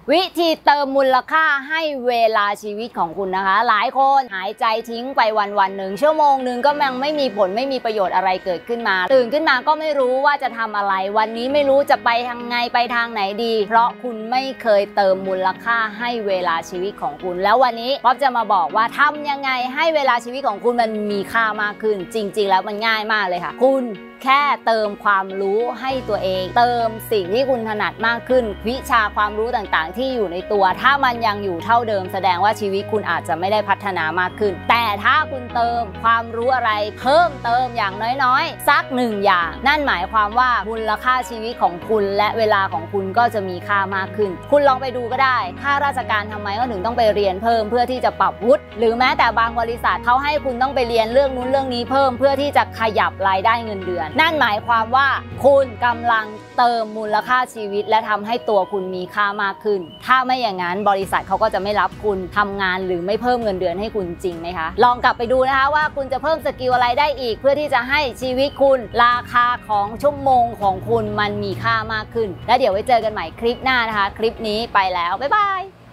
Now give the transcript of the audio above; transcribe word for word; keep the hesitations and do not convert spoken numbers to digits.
วิธีเติมมูลค่าให้เวลาชีวิตของคุณนะคะหลายคนหายใจทิ้งไปวันวันหนึ่งชั่วโมงหนึ่งก็ยังไม่มีผลไม่มีประโยชน์อะไรเกิดขึ้นมาตื่นขึ้นมาก็ไม่รู้ว่าจะทำอะไรวันนี้ไม่รู้จะไปทางไงไปทางไหนดีเพราะคุณไม่เคยเติมมูลค่าให้เวลาชีวิตของคุณแล้ววันนี้ป๊อปจะมาบอกว่าทำยังไงให้เวลาชีวิตของคุณมันมีค่ามากขึ้นจริงๆแล้วมันง่ายมากเลยค่ะคุณแค่เติมความรู้ให้ตัวเองเติมสิ่งที่คุณถนัดมากขึ้นวิชาความรู้ต่างๆที่อยู่ในตัวถ้ามันยังอยู่เท่าเดิมแสดงว่าชีวิตคุณอาจจะไม่ได้พัฒนามากขึ้นแต่ถ้าคุณเติมความรู้อะไรเพิ่มเติมอย่างน้อยๆสักหนึ่งอย่างนั่นหมายความว่ามูลค่าชีวิตของคุณและเวลาของคุณก็จะมีค่ามากขึ้นคุณลองไปดูก็ได้ข้าราชการทำไมก็ถึงต้องไปเรียนเพิ่มเพื่อที่จะปรับวุฒิหรือแม้แต่บางบริษัทเขาให้คุณต้องไปเรียนเรื่องนู้นเรื่องนี้เพิ่มเพื่อที่จะขยับรายได้เงินเดือนนั่นหมายความว่าคุณกำลังเติมมูลค่าชีวิตและทำให้ตัวคุณมีค่ามากขึ้นถ้าไม่อย่างนั้นบริษัทเขาก็จะไม่รับคุณทำงานหรือไม่เพิ่มเงินเดือนให้คุณจริงไหมคะลองกลับไปดูนะคะว่าคุณจะเพิ่มสกิลอะไรได้อีกเพื่อที่จะให้ชีวิตคุณราคาของชั่วโมงของคุณมันมีค่ามากขึ้นแล้วเดี๋ยวไว้เจอกันใหม่คลิปหน้านะคะคลิปนี้ไปแล้วบ๊ายบาย